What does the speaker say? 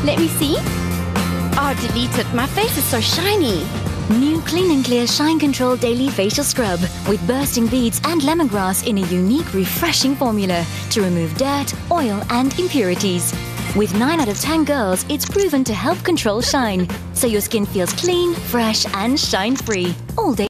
Let me see. Oh, delete it. My face is so shiny. New Clean & Clear Shine Control Daily Facial Scrub with bursting beads and lemongrass in a unique, refreshing formula to remove dirt, oil and impurities. With 9 out of 10 girls, it's proven to help control shine, so your skin feels clean, fresh and shine-free all day.